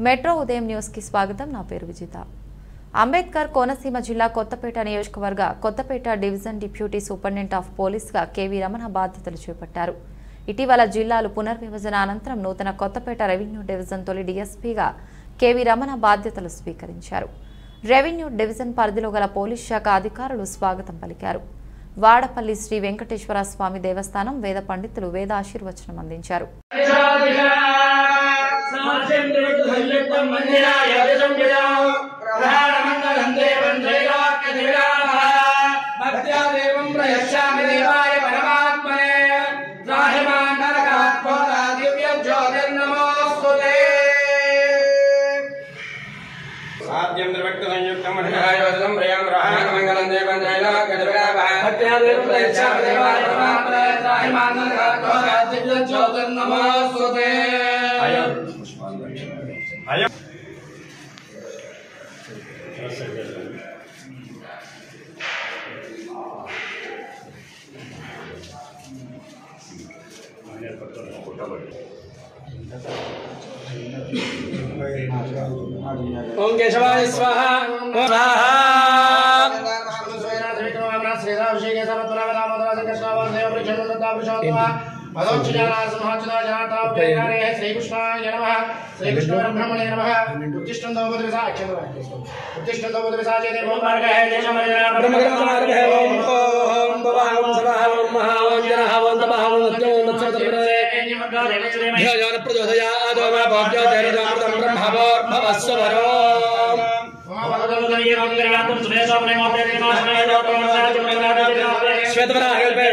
Metro ఉదయం news కి స్వాగతం. నా పేరు విజిత. అంబేద్కర్ కోనసీమ జిల్లా కొత్తపేట నియోజకవర్గ Kothapeta division deputy superintendent of police గా కేవీ రమణ బాధ్యతలు చేపట్టారు. ఇటీవల జిల్లాలు పునర్విభజన అనంతరం నూతన కొత్తపేట రెవెన్యూ డివిజన్ తొలి డీఎస్పీగా కేవీ రమణ బాధ్యతలు స్వీకరించారు. రెవెన్యూ డివిజన్ పరిధిలో గల పోలీస్ శాఖ అధికారులు స్వాగతం పలికారు. వాడపల్లి శ్రీ వెంకటేశ్వర స్వామి దేవస్థానం వేద పండితులు వేద ఆశీర్వచనం అందించారు. ओम केशवाय स्वाहा श्री कृष्णाय नमः श्री कृष्ण ब्रह्मणे नमः उत्तिष्ठन् द्रौपदी देवो मार्गः ब्रह्मग्रहमार्गः ओम भवाहं सभाहं महावं जनहावं तमहावं सत्यं नत्सतप्रदे ध्यान प्रचोदयात् मा भव्यो धैर्यमृतं ब्रह्मभवस्वरो श्वेतवराहकल्पे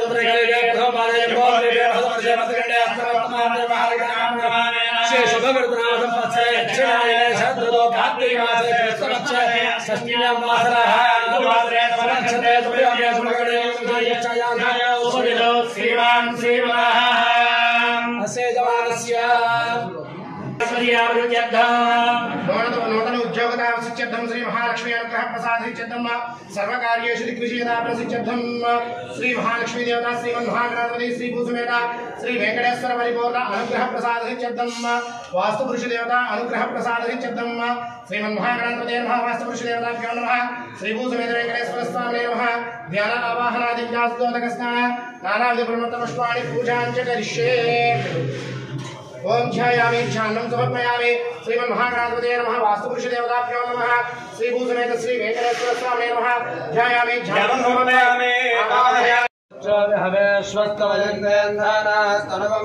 नूतन उद्योगता सिद्ध्यर्थं श्री महालक्ष्मी अनुग्रह प्रसाद सिद्ध्यर्थं सर्वकार्येषु दिग्विजयता प्रसिद्ध्यर्थं श्री महालक्ष्मी देवता श्रीमन्महागणाधिपति श्री भूसमेत श्री वेंकटेश्वर परिपूर्ण अनुग्रह प्रसाद सिद्ध्यर्थं वास्तु पुरुष देवता अनुग्रह प्रसाद सिद्ध्यर्थं श्रीमन्महागणाधिपति नमः वास्तु पुरुष देवताभ्यो नमः श्री भूसमेत वेंकटेश्वर स्वामिने नमः ध्यान आवाहनादि व्यासोदकस्नान नानाविध ब्रह्मतमष्टानि पूजां च करिष्ये। ओम ध्यायामि ध्यानं समर्पयामि श्रीमन्महागणाधिपतये नमः वास्तुपुरुष देवताभ्यो नमः श्री भूसमेत श्री वेंकटेश्वर स्वामिने नमः ध्यायामि ध्यानं समर्पयामि हवे स्वस्तवजन्देन्धानास्तनवं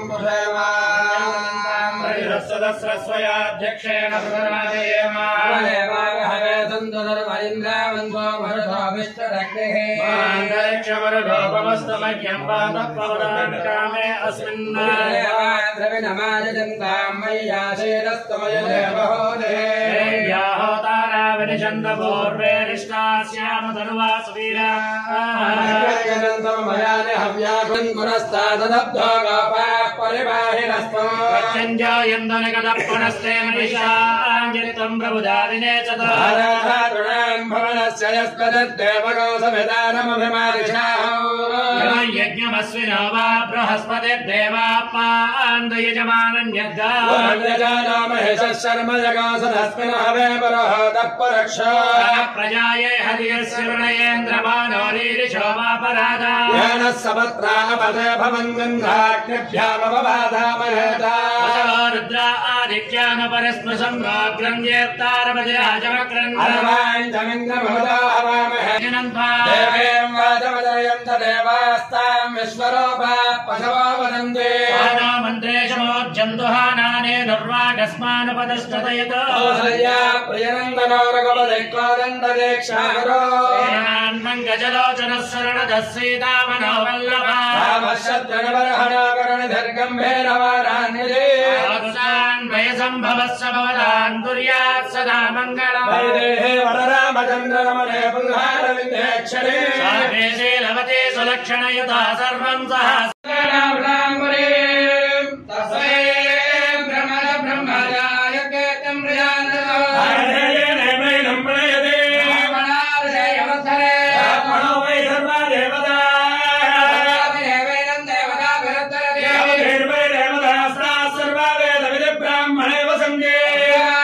पुषयमासदस्रस्वयाध्यक्षेण प्रधानदेयमा हवे सन्तधर्मरिन्द्रावन्तो भरताभिष्टदग्निः मान्तरिक्षमरुधोपमस्तमह्यं पादपवदान् कामे अस्मिन् द्रविणमायजन्तां मय्याशेरस्तमय देवहोदे याहोताराविनिषन्दपूर्वे निष्ठास्याम धनुवा सुवीरा हव्याकुन्पुरस्तादब्धो गोपाः परिबाहिरस्त्वम् प्रत्यञ्जायन्दनगतः पुनस्ते मनीषाञ्जित्वं प्रबुधादिने च तृणान् भवनस्य यस्पदद्देवगो समिदानमभिमादिषाहो यज्ञमस्विनो वा बृहस्पतिर्देवापान्दयजमानन्यद्धा महेशः शर्म जगासदस्मिन् हवे परोहतः परक्षा प्रजाये हरियस्य वृणयेन्द्रमानो रीरिषो वा पराधा येन सपत्रापदे भवन्गन्धाग्निभ्यामवबाधामहेता रुद्रा आदित्यानुपरिस्पृशं रोग्रन्येत्तारमजराजमक्रन् अर्वाञ्चमिन्द्रभवदा हवामहे देवीं वाचमदयन्त देवास्तां विश्वरूपा पशवो वदन्ति मन्त्रेशमोज्जन्तुहानाने निर्वागस्मानुपदष्टतयतो कौसल्या प्रियनन्दनो रघुपतिक्रोदण्डदीक्षाकरो मङ्गजलोचनः शरणदः सीतामनो वल्लभा रामश्चन्द्रवरहणाकरणिधर्गम्भीरवारान्यदे वयसम्भवस्य भवतान् कुर्यात् सदा मङ्गलम् वैदेहे वररामचन्द्ररमणे पुल्हारविन्देक्षरे शीलवते सुलक्षणयुता सर्वं सह सर्वा वेद विद ब्राह्मणे वसंगे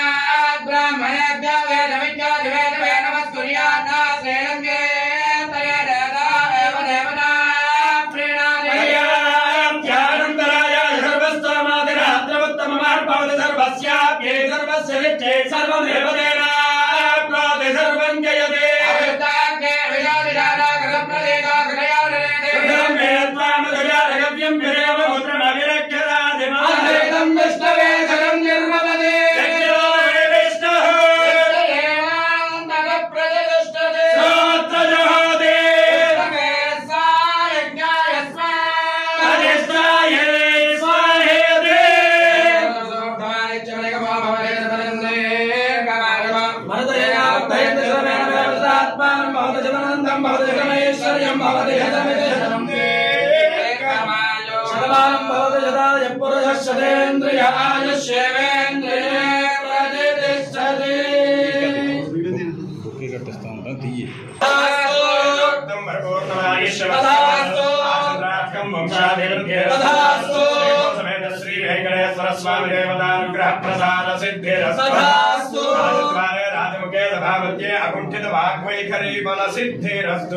अकुंठित वाग्वैखरी बल सिद्धिरस्तु